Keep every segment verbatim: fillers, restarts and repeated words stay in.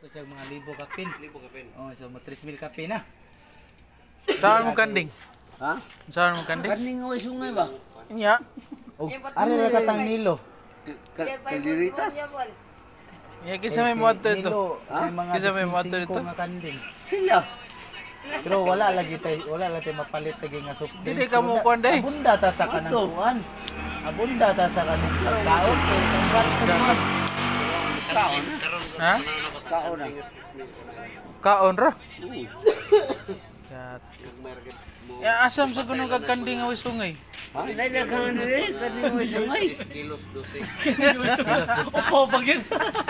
to siya mga libo kapin. Libo kapin. Oh, so mo tres mil kapin na. Saan mo kanding? Ha? Saan mo kanding? Kaning away sungay ba? Inya. Oh, ari ra katang nilo. Kaliritas. Ya kisa may moto ito. Nilo, Ha? may mga Kisa may motor singko ito? nga kanding. Sila. Pero wala lagi tay, wala lagi tay mapalit sa nga soft drinks. Dili ka mo kuan day. Abunda ta sa kanang Ato. kuan. Abunda ta sa kanang pagkaon kay ang kwarto. Kaon. Ha? Kaon na. Kaon ra. Oo. Kat. Nagmarket mo. Ya asam sa gunung kagkanding away sungay. Ha? Nalaghan na rin. Kaning away sungay. six kilos, dose. Opo bagid.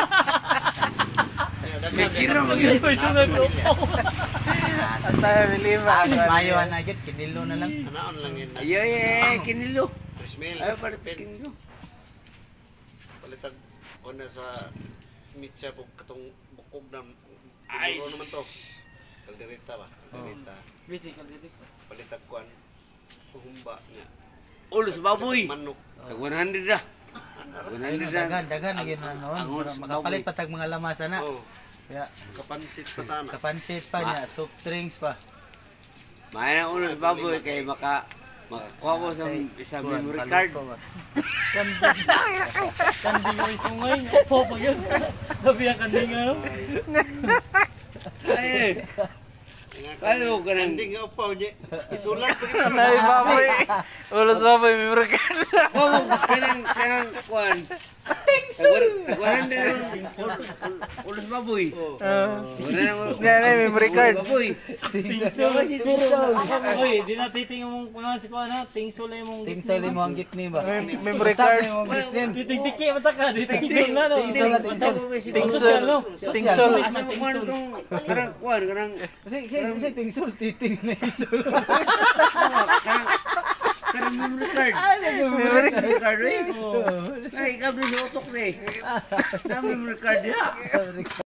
May kira magiging. At tayo biliba. Ah, mas mayo na gid kinilo na lang. Anaon lang yun. Ayaw eh. Kinilo. tres mil. Ayaw palit kinilo. Palitag ano sa mitya po katong bukog na bukog naman to. Kaldereta ba? Kaldereta. Palitag kuan. Humba niya. Ulos baboy. Manok. Tag one hundred na. one hundred na. Dagan dagan na gid na noon. ang Para ulos makapalit baboy. patag mga lamasa na. Oh, Kaya kapansit pa tana. kapansit pa niya, soft drinks pa. May na ulos baboy kay maka makakuha mo sa isang memory card. Kanding ay sungay. Opo pa yun. Sabi ang kanding ano. Ay. Kaya ko nang Hindi nga pa unya. Isulat ko kita. Nay baboy. Ulos baboy may merkan. oh kanang kanang kuan. Tingsul. Kuan din ulos baboy. Wala nang Yan ay memory card. baboy. Tingsul. Tingsul. Oy, di na titingin mong kunan si kuan ha, tingsul ay mong Tingsul mo ang gitni ba? May memory card. mo ang gitni. titingtiki mata ka, di tingsul na no. Tingsul na tingsul. Tingsul. Tingsul. Asa mo kuan kung kanang kuan kanang Kasi kasi kasi tingsul titing na isul. kanang kanang memory card. Memory card eh. Ay, ikaw din sa utok ni. Sa memory card ya.